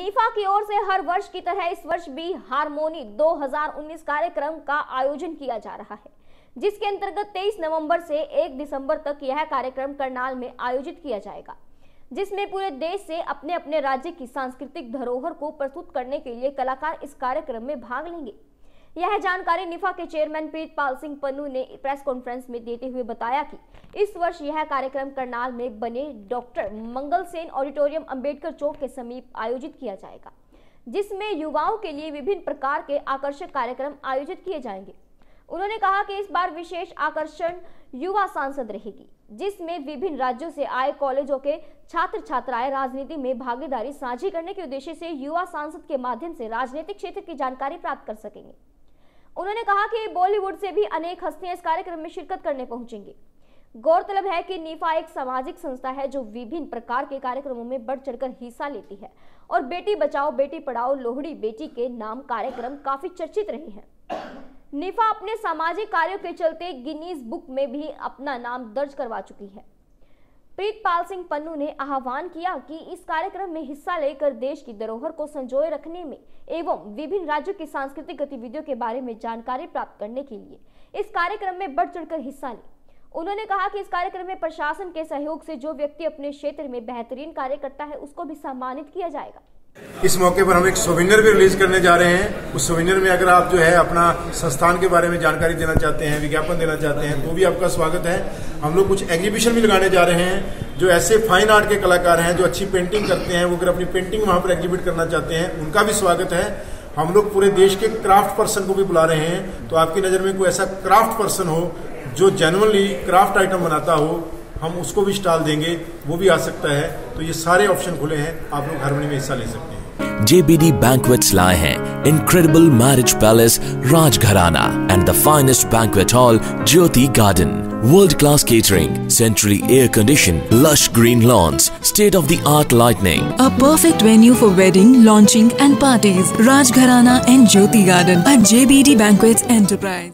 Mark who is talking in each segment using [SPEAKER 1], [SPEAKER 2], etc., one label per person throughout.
[SPEAKER 1] निफा की ओर से हर वर्ष की तरह इस वर्ष भी हारमोनी 2019 कार्यक्रम का आयोजन किया जा रहा है, जिसके अंतर्गत 23 नवंबर से 1 दिसंबर तक यह कार्यक्रम करनाल में आयोजित किया जाएगा, जिसमें पूरे देश से अपने अपने राज्य की सांस्कृतिक धरोहर को प्रस्तुत करने के लिए कलाकार इस कार्यक्रम में भाग लेंगे। यह जानकारी निफा के चेयरमैन प्रीतपाल सिंह पन्नू ने प्रेस कॉन्फ्रेंस में देते हुए बताया कि इस वर्ष यह कार्यक्रम करनाल में बने डॉक्टर मंगल सेन ऑडिटोरियम अंबेडकर चौक के समीप आयोजित किया जाएगा, जिसमें युवाओं के लिए विभिन्न प्रकार के आकर्षक कार्यक्रम आयोजित किए जाएंगे। उन्होंने कहा कि इस बार विशेष आकर्षण युवा सांसद रहेगी, जिसमें विभिन्न राज्यों से आए कॉलेजों के छात्र छात्राएं राजनीति में भागीदारी साझी करने के उद्देश्य से युवा सांसद के माध्यम से राजनीतिक क्षेत्र की जानकारी प्राप्त कर सकेंगे। उन्होंने कहा कि बॉलीवुड से भी अनेक हस्तियां इस कार्यक्रम में शिरकत करने पहुंचेंगी। गौरतलब है कि निफा एक सामाजिक संस्था है जो विभिन्न प्रकार के कार्यक्रमों में बढ़ चढ़कर हिस्सा लेती है और बेटी बचाओ बेटी पढ़ाओ लोहड़ी बेटी के नाम कार्यक्रम काफी चर्चित रहे हैं। निफा अपने सामाजिक कार्यों के चलते गिनीज बुक में भी अपना नाम दर्ज करवा चुकी है। प्रीतपाल सिंह पन्नू ने आह्वान किया कि इस कार्यक्रम में हिस्सा लेकर देश की धरोहर को संजोए रखने में एवं विभिन्न राज्यों की सांस्कृतिक गतिविधियों के बारे में जानकारी प्राप्त करने के लिए इस कार्यक्रम में बढ़ चढ़कर हिस्सा लें। उन्होंने कहा कि इस कार्यक्रम में प्रशासन के सहयोग से जो व्यक्ति अपने क्षेत्र में बेहतरीन कार्य करता है उसको भी सम्मानित किया जाएगा।
[SPEAKER 2] इस मौके पर हम एक सोविनियर भी रिलीज करने जा रहे हैं। उस सोविनियर में अगर आप जो है अपना संस्थान के बारे में जानकारी देना चाहते हैं, विज्ञापन देना चाहते हैं, तो भी आपका स्वागत है। हम लोग कुछ एग्जीबिशन भी लगाने जा रहे हैं। जो ऐसे फाइन आर्ट के कलाकार हैं जो अच्छी पेंटिंग करते हैं, वो अगर अपनी पेंटिंग वहां पर एग्जिबिट करना चाहते हैं, उनका भी स्वागत है। हम लोग पूरे देश के क्राफ्ट पर्सन को भी बुला रहे हैं। तो आपकी नजर में कोई ऐसा क्राफ्ट पर्सन हो जो जेन्युइनली क्राफ्ट आइटम बनाता हो, हम उसको भी स्टॉल देंगे, वो भी आ सकता है। तो ये सारे ऑप्शन खुले हैं, आप लोग हारमोनी में हिस्सा ले सकते हैं।
[SPEAKER 3] JBD Banquets लाए हैं incredible marriage palace Rajgharana and the finest banquet hall Jyoti Garden, world class catering, centrally air conditioned, lush green lawns, state of the art lighting,
[SPEAKER 4] a perfect venue for wedding, launching and parties. Rajgharana and Jyoti Garden at JBD Banquets Enterprise।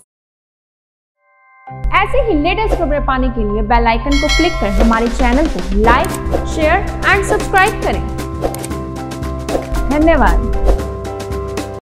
[SPEAKER 1] ऐसे ही latest खबरें पाने के लिए bell icon को click कर हमारे channel को like, share and subscribe करें। धन्यवाद।